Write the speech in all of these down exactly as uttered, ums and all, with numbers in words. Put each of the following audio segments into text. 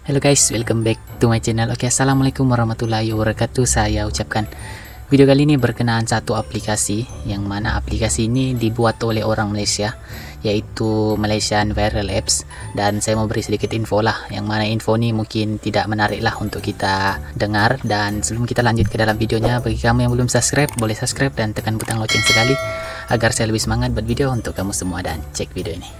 Hello guys, welcome back to my channel. Oke, assalamualaikum warahmatullahi wabarakatuh. Saya ucapkan video kali ini berkenaan satu aplikasi, yang mana aplikasi ini dibuat oleh orang Malaysia, yaitu Malaysian Viral Apps. Dan saya mau beri sedikit info lah, yang mana info ini mungkin tidak menarik lah untuk kita dengar. Dan sebelum kita lanjut ke dalam videonya, bagi kamu yang belum subscribe, boleh subscribe dan tekan butang lonceng sekali agar saya lebih semangat buat video untuk kamu semua. Dan cek video ini.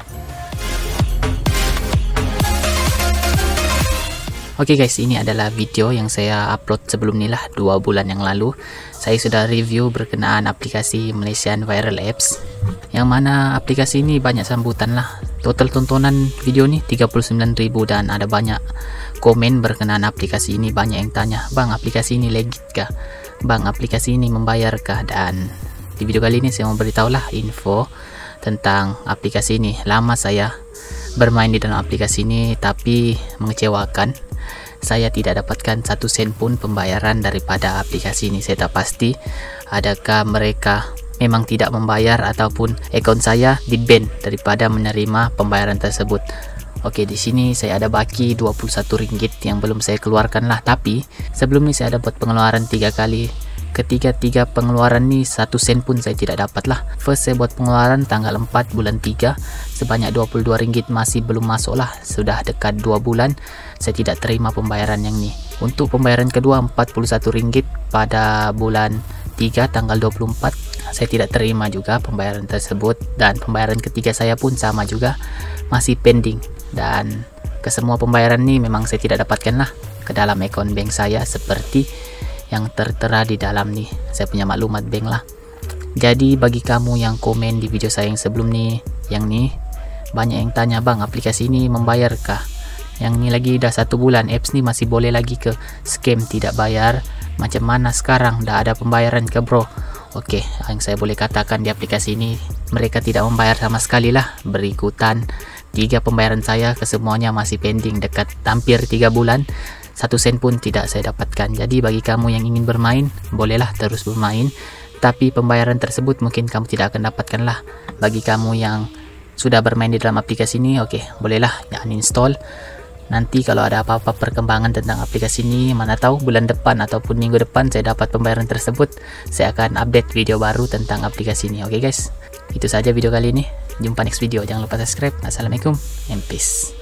Oke okay guys, ini adalah video yang saya upload sebelum ini lah, dua bulan yang lalu. Saya sudah review berkenaan aplikasi Malaysian Viral Apps, yang mana aplikasi ini banyak sambutan lah. Total tontonan video ini tiga puluh sembilan ribu, dan ada banyak komen berkenaan aplikasi ini. Banyak yang tanya, bang, aplikasi ini legit kah? Bang, aplikasi ini membayar kah? Dan di video kali ini saya mau beritahu lah info tentang aplikasi ini. Lama saya bermain di dalam aplikasi ini, tapi mengecewakan. Saya tidak dapatkan satu sen pun pembayaran daripada aplikasi ini. Saya tak pasti adakah mereka memang tidak membayar ataupun akun saya di-ban daripada menerima pembayaran tersebut. Oke, di sini saya ada baki dua puluh satu ringgit yang belum saya keluarkan lah. Tapi sebelum ini saya ada buat pengeluaran tiga kali. Ketiga-tiga pengeluaran ini satu sen pun saya tidak dapat lah. First, saya buat pengeluaran tanggal empat bulan tiga sebanyak dua puluh dua ringgit, masih belum masuk lah. Sudah dekat dua bulan saya tidak terima pembayaran yang ni. Untuk pembayaran kedua empat puluh satu ringgit pada bulan tiga tanggal dua puluh empat, saya tidak terima juga pembayaran tersebut. Dan pembayaran ketiga saya pun sama juga, masih pending. Dan kesemua pembayaran ini memang saya tidak dapatkan lah ke dalam akun bank saya, seperti yang tertera di dalam nih, saya punya maklumat bank lah. Jadi bagi kamu yang komen di video saya yang sebelum nih, yang nih banyak yang tanya, bang, aplikasi ini membayarkah? Yang ini lagi udah satu bulan, apps nih masih boleh lagi ke scam tidak bayar. Macam mana sekarang? Dah ada pembayaran ke bro? Oke, yang saya boleh katakan di aplikasi ini mereka tidak membayar sama sekali lah. Berikutan tiga pembayaran saya, kesemuanya masih pending dekat hampir tiga bulan. Satu sen pun tidak saya dapatkan. Jadi bagi kamu yang ingin bermain, bolehlah terus bermain, tapi pembayaran tersebut mungkin kamu tidak akan dapatkan lah. Bagi kamu yang sudah bermain di dalam aplikasi ini, oke, okay, bolehlah ya uninstall. Nanti kalau ada apa-apa perkembangan tentang aplikasi ini, mana tahu bulan depan ataupun minggu depan saya dapat pembayaran tersebut, saya akan update video baru tentang aplikasi ini. Oke okay guys, itu saja video kali ini. Jumpa next video. Jangan lupa subscribe. Assalamualaikum and peace.